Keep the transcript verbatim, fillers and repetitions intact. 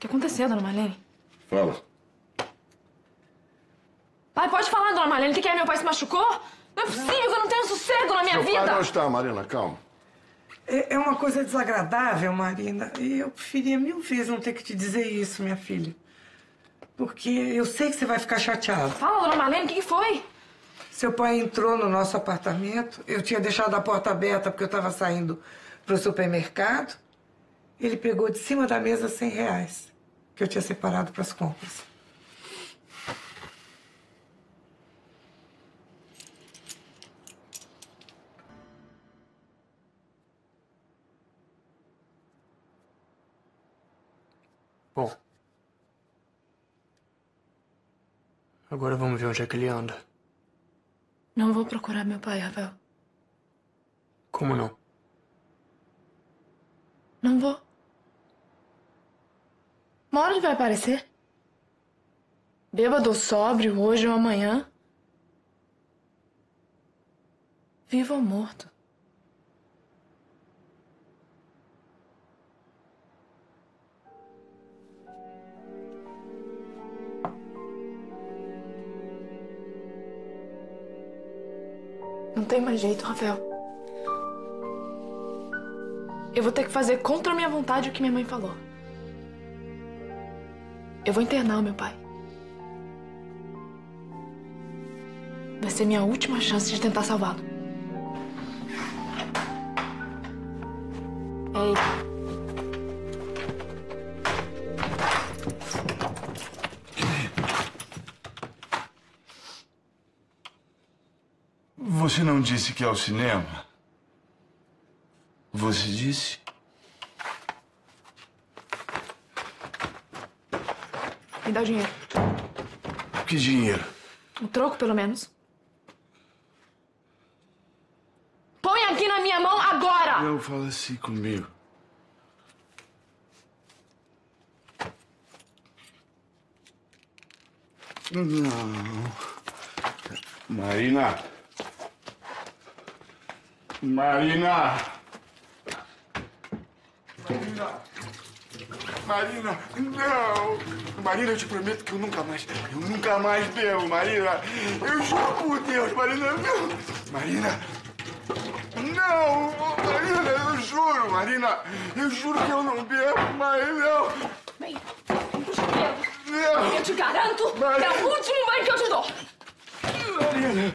que aconteceu, dona Marlene? Fala. Pai, pode falar, dona Marlene. O que é? Meu pai se machucou? Não é possível que eu não tenha sossego na minha Seu vida. pai não está, Marina, calma. É, é uma coisa desagradável, Marina. E eu preferia mil vezes não ter que te dizer isso, minha filha. Porque eu sei que você vai ficar chateada. Fala, dona Marlene, o que foi? Seu pai entrou no nosso apartamento. Eu tinha deixado a porta aberta porque eu estava saindo para o supermercado. Ele pegou de cima da mesa cem reais que eu tinha separado para as compras. Bom. Agora vamos ver onde é que ele anda. Não vou procurar meu pai, Rafael. Como não? Não vou. Uma hora ele vai aparecer. Bêbado ou sóbrio, hoje ou amanhã. Vivo ou morto. Não tem mais jeito, Rafael. Eu vou ter que fazer contra a minha vontade o que minha mãe falou. Eu vou internar o meu pai. Vai ser minha última chance de tentar salvá-lo. Ei. Você não disse que é ao cinema? Você disse? Me dá o dinheiro. Que dinheiro? O troco, pelo menos. Põe aqui na minha mão agora! Não fala assim comigo. Não. Marina. Marina. Marina. Marina, não! Marina, eu te prometo que eu nunca mais, eu nunca mais bebo, Marina! Eu juro por Deus, Marina, não! Marina! Não! Marina, eu juro, Marina! Eu juro que eu não bebo, Marina, não! Vem, puxa o dedo. Não! Eu te garanto Marina. que é o último banho que eu te dou. Marina!